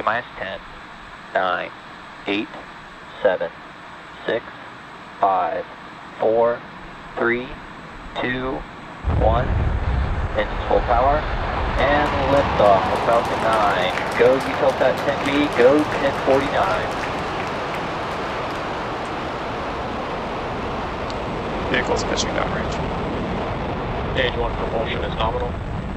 T-minus 10, 9, 8, 7, 6, 5, 4, 3, 2, 1. Engines full power. And liftoff of Falcon 9. Go Eutelsat 10B, go 1049. Vehicle's pitching downrange. Stage 1 propulsion is nominal.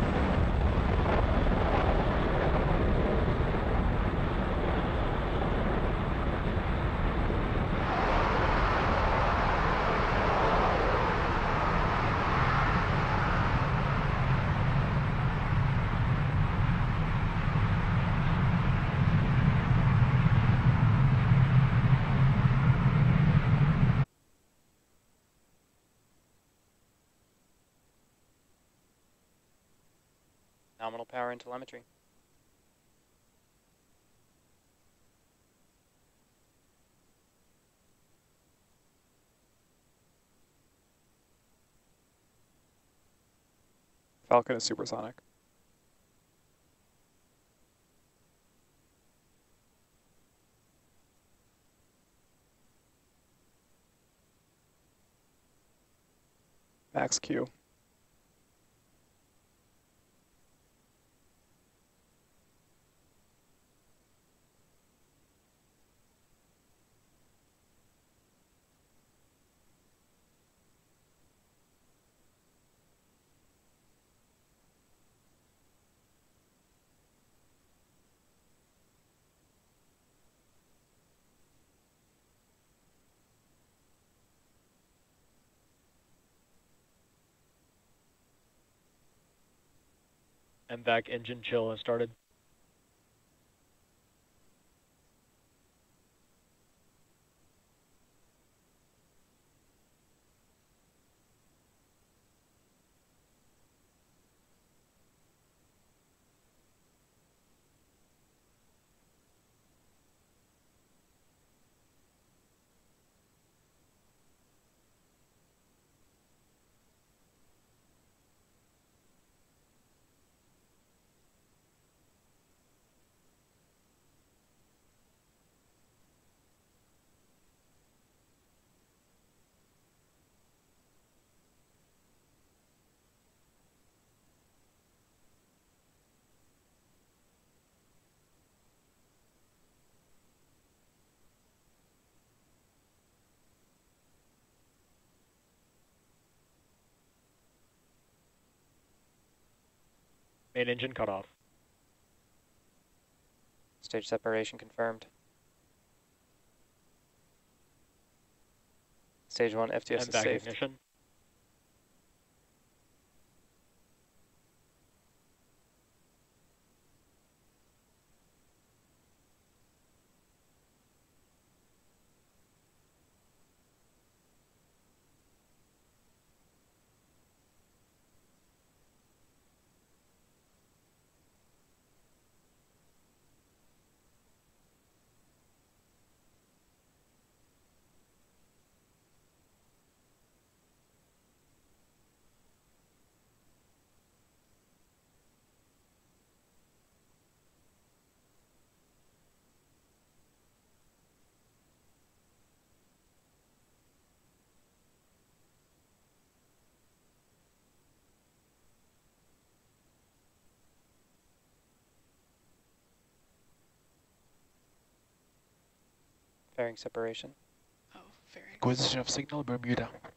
Nominal power and telemetry. Falcon is supersonic. Max Q. MVAC engine chill has started. Main engine cut off. Stage separation confirmed. Stage 1 FTS is MVAC safe. ignition. Fairing separation. Oh, fairing. Acquisition of signal, Bermuda.